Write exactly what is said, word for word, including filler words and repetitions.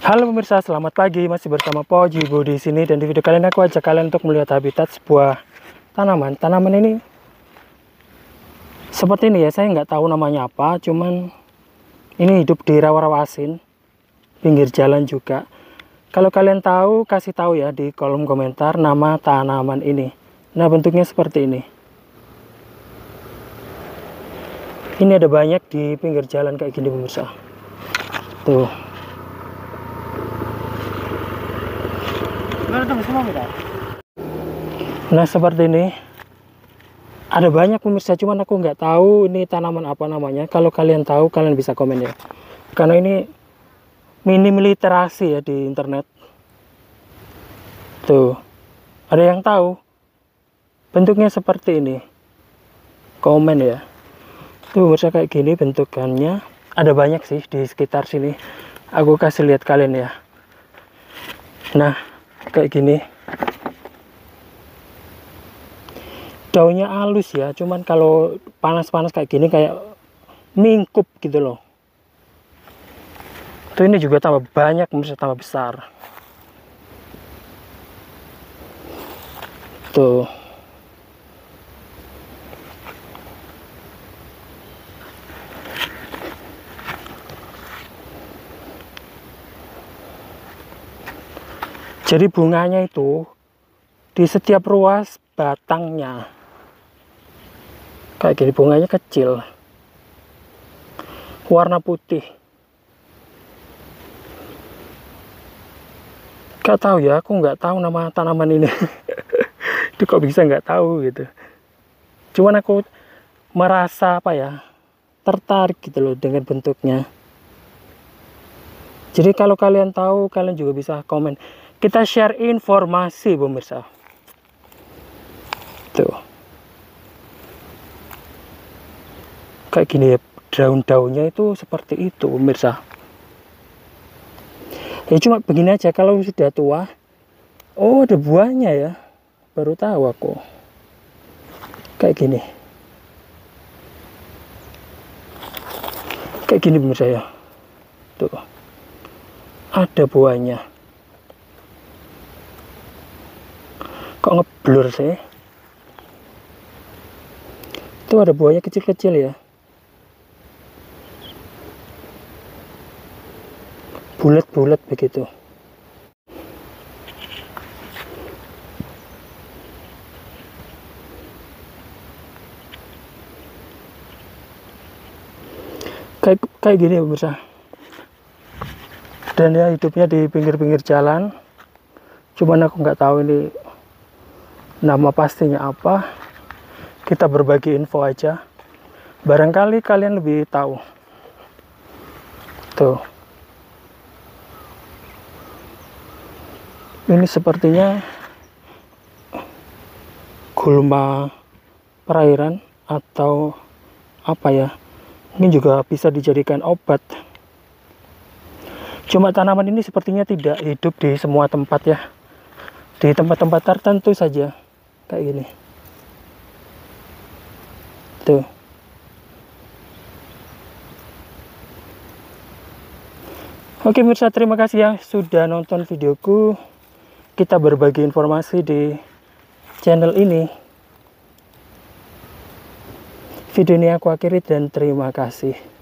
Halo pemirsa, selamat pagi. Masih bersama Pojibo di sini, dan di video kali ini aku ajak kalian untuk melihat habitat sebuah tanaman. Tanaman ini seperti ini ya, saya nggak tahu namanya apa, cuman ini hidup di rawa-rawa asin, pinggir jalan juga. Kalau kalian tahu, kasih tahu ya di kolom komentar nama tanaman ini. Nah, bentuknya seperti ini. Ini ada banyak di pinggir jalan kayak gini pemirsa. Tuh. Nah, seperti ini. Ada banyak pemirsa, cuman aku nggak tahu ini tanaman apa namanya. Kalau kalian tahu, kalian bisa komen ya. Karena ini minim literasi ya di internet. Tuh. Ada yang tahu? Bentuknya seperti ini. Komen ya. Tuh pemirsa, kayak gini bentukannya. Ada banyak sih di sekitar sini. Aku kasih lihat kalian ya. Nah, kayak gini. Daunnya halus ya, cuman kalau panas-panas kayak gini kayak mingkup gitu loh. Tuh, ini juga tambah banyak, bisa tambah besar. Tuh. Jadi bunganya itu di setiap ruas batangnya. Kayak gini, bunganya kecil. Warna putih. Gak tahu ya, aku nggak tahu nama tanaman ini. Itu kok bisa nggak tahu gitu. Cuman aku merasa apa ya, tertarik gitu loh dengan bentuknya. Jadi kalau kalian tahu, kalian juga bisa komen. Kita share informasi pemirsa. Tuh. Kayak gini ya, daun-daunnya itu seperti itu pemirsa. Ya cuma begini aja, kalau sudah tua. Oh, ada buahnya ya. Baru tahu aku. Kayak gini. Kayak gini pemirsa ya. Tuh. Ada buahnya. Kok ngeblur sih? Itu ada buahnya kecil-kecil ya. Bulat-bulat begitu. Kayak kayak gini pemirsa. Dan ya hidupnya di pinggir-pinggir jalan. Cuman aku nggak tahu ini nama pastinya apa. Kita berbagi info aja. Barangkali kalian lebih tahu. Tuh. Ini sepertinya gulma perairan atau apa ya. Ini juga bisa dijadikan obat. Cuma tanaman ini sepertinya tidak hidup di semua tempat ya. Di tempat-tempat tertentu saja. Kayak gini. Tuh. Oke pemirsa, terima kasih ya sudah nonton videoku. Kita berbagi informasi di channel ini. Video ini aku akhiri dan terima kasih.